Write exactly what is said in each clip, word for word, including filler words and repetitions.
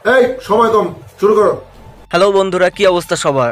এই সময় কম, শুরু করো। হ্যালো বন্ধুরা, কি অবস্থা সবার?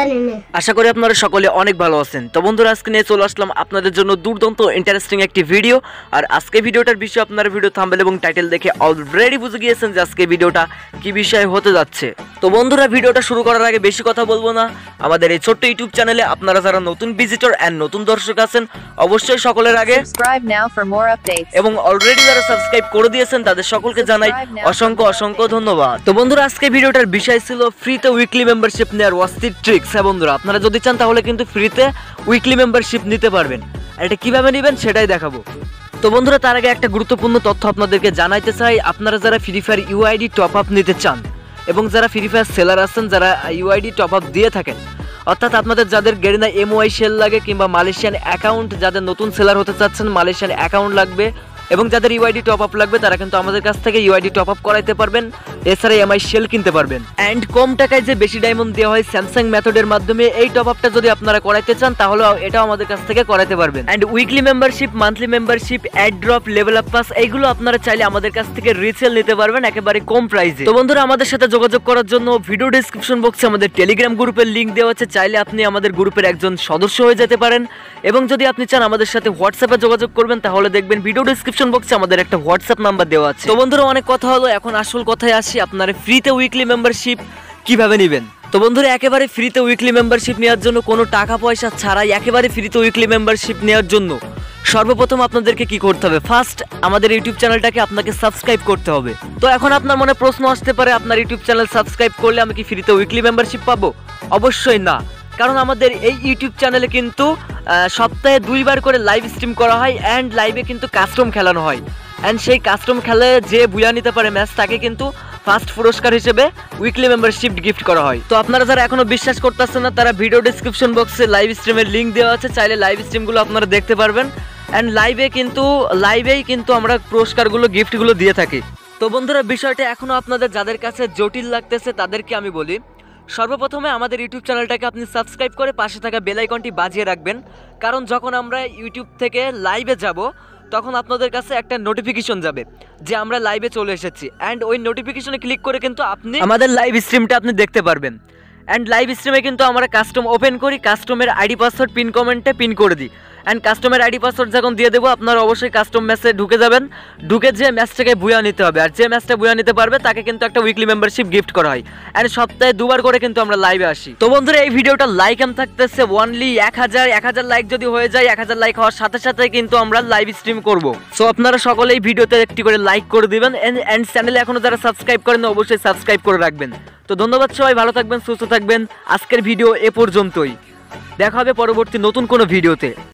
আশা করি আপনারা সকলে অনেক ভালো আছেন। তো বন্ধুরা, আজকে নিয়ে চলে আসলাম আপনাদের জন্য দুর্দান্ত ইন্টারেস্টিং একটি ভিডিও। আর আজকে ভিডিওটার বিষয় আপনারা ভিডিও থাম্বনেল এবং টাইটেল দেখে অলরেডি বুঝে গিয়েছেন যে আজকে ভিডিওটা কি বিষয় হতে যাচ্ছে। তো বন্ধুরা, ভিডিওটা শুরু করার আগে বেশি কথা বলবো না। আমাদের এই ছোট্ট ইউটিউব চ্যানেলে আপনারা যারা নতুন ভিজিটর এন্ড নতুন দর্শক আছেন, অবশ্যই সকলের আগে subscribe now for more updates, এবং অলরেডি যারা সাবস্ক্রাইব করে দিয়েছেন তাদের সকলকে জানাই অসংখ্য অসংখ্য ধন্যবাদ। তো বন্ধুরা, আজকে ভিডিওটার বিষয় ছিল ফ্রিতে উইকলি মেম্বারশিপ নেওয়ার ওয়াস্তির ট্রিক্স। হ্যাঁ বন্ধুরা, আপনারা যদি চান তাহলে কিন্তু ফ্রিতে উইকলি মেম্বারশিপ নিতে পারবেন। আর এটা কিভাবে নেবেন সেটাই দেখাবো। তো বন্ধুরা, তার আগে একটা গুরুত্বপূর্ণ তথ্য আপনাদেরকে জানাইতে চাই। আপনারা যারা Free Fire UID top up নিতে চান এবং যারা ফ্রি ফায়ার সেলার আছেন, যারা ইউআইডি টপ আপ দিয়ে থাকেন, অর্থাৎ আপনাদের যাদের গেরিনা এমওয়াই সেল লাগে কিংবা মালয়েশিয়ান অ্যাকাউন্ট, যাদের নতুন সেলার হতে চাচ্ছেন মালয়েশিয়ান অ্যাকাউন্ট লাগবে এবং যাদের ইউআইডি টপ আপ লাগবে, তারা কিন্তু আমাদের কাছ থেকে ইউআইডি টপ আপ করাইতে পারবেন। এছাড়া এমআই সেল কিনতে পারবেন। অ্যান্ড কম টাকায় যে বেশি ডায়মন্ড দেওয়া হয় স্যামসাং মেথডের মাধ্যমে, এই টপ আপটা যদি আপনারা করাইতে চান তাহলে এটাও আমাদের কাছ থেকে করাইতে পারবেন। And weekly membership, monthly membership, ad drop, level up pass, এইগুলো আপনারা চাইলে আমাদের কাছ থেকে রিসেল নিতে পারবেন একেবারে কম প্রাইসে। তো বন্ধুরা, আমাদের সাথে যোগাযোগ করার জন্য ভিডিও ডেসক্রিপশন বক্সে আমাদের টেলিগ্রাম গ্রুপের লিঙ্ক দেওয়া আছে। চাইলে আপনি আমাদের গ্রুপের একজন সদস্য হয়ে যেতে পারেন। এবং যদি আপনি চান আমাদের সাথে হোয়াটসঅ্যাপে যোগাযোগ করবেন, তাহলে দেখবেন ভিডিও ডেসক্রিপশন বক্সে আমাদের একটা হোয়াটসঅ্যাপ নাম্বার দেওয়া আছে। তো বন্ধুরা, অনেক কথা হলো, এখন আসল কথায় আসি। আপনারা ফ্রিতে উইকলি মেম্বারশিপ কিভাবে নেবেন? তো বন্ধুরা, একেবারে ফ্রিতে উইকলি মেম্বারশিপ নেওয়ার জন্য কোনো টাকা পয়সা ছাড়াই একেবারে ফ্রিতে উইকলি মেম্বারশিপ নেওয়ার জন্য সর্বপ্রথম আপনাদেরকে কি করতে হবে? ফার্স্ট আমাদের ইউটিউব চ্যানেলটাকে আপনাকে সাবস্ক্রাইব করতে হবে। তো এখন আপনার মনে প্রশ্ন আসতে পারে, আপনার ইউটিউব চ্যানেল সাবস্ক্রাইব করলে আমি কি ফ্রিতে উইকলি মেম্বারশিপ পাবো? অবশ্যই না, কারণ আমাদের এই ইউটিউব চ্যানেলে কিন্তু সপ্তাহে দুইবার করে লাইভ স্ট্রিম করা হয় অ্যান্ড লাইভে কিন্তু কাস্টম খেলানো হয়। অ্যান্ড সেই কাস্টম খেলে যে বুয়া নিতে পারে ম্যাচ, তাকে কিন্তু ফার্স্ট পুরস্কার হিসেবে উইকলি মেম্বারশিপ গিফট করা হয়। তো আপনারা যারা এখনো বিশ্বাস করতেছেন না, তারা ভিডিও ডেসক্রিপশন বক্সে লাইভ স্ট্রিমের লিঙ্ক দেওয়া আছে, চাইলে লাইভ স্ট্রিমগুলো আপনারা দেখতে পারবেন। অ্যান্ড লাইভে কিন্তু লাইভেই কিন্তু আমরা পুরস্কারগুলো গিফটগুলো দিয়ে থাকি। তো বন্ধুরা, বিষয়টা এখনো আপনাদের যাদের কাছে জটিল লাগতেছে তাদেরকে আমি বলি, সর্বপ্রথমে আমাদের ইউটিউব চ্যানেলটাকে আপনি সাবস্ক্রাইব করে পাশে থাকা বেল আইকনটি বাজিয়ে রাখবেন। কারণ যখন আমরা ইউটিউব থেকে লাইভে যাব, তখন আপনাদের কাছে একটা নোটিফিকেশন যাবে যে আমরা লাইভে চলে এসেছি। অ্যান্ড ওই নোটিফিকেশনে ক্লিক করে কিন্তু আপনি আমাদের লাইভ স্ট্রিমটা আপনি দেখতে পারবেন। অ্যান্ড লাইভ স্ট্রিমে কিন্তু আমরা কাস্টম ওপেন করি, কাস্টমের আইডি পাসওয়ার্ড পিন কমেন্টে পিন করে দিই। অ্যান্ড কাস্টমের আইডি পাসওয়ার্ড যখন দিয়ে দেবো, আপনারা অবশ্যই কাস্টম ম্যাচে ঢুকে যাবেন। ঢুকে যে ম্যাচটাকে বুয়া নিতে হবে, আর যে ম্যাচটা বুয়া নিতে পারবে তাকে কিন্তু একটা উইকলি মেম্বারশিপ গিফট করা হয়। অ্যান্ড সপ্তাহে দুবার করে কিন্তু আমরা লাইভে আসি। তো বন্ধুরা, এই ভিডিওটা লাইক এম থাকতেছে ওনলি এক হাজার এক হাজার লাইক যদি হয়ে যায়, এক হাজার লাইক হওয়ার সাথে সাথে কিন্তু আমরা লাইভ স্ট্রিম করব। সো আপনারা সকলে এই ভিডিওতে একটি করে লাইক করে দিবেন। অ্যান্ড চ্যানেলে এখনো যারা সাবস্ক্রাইব করেন অবশ্যই সাবস্ক্রাইব করে রাখবেন। তো ধন্যবাদ সবাই, ভালো থাকবেন, সুস্থ থাকবেন। আজকের ভিডিও এ পর্যন্তই, দেখা হবে পরবর্তী নতুন কোনো ভিডিওতে।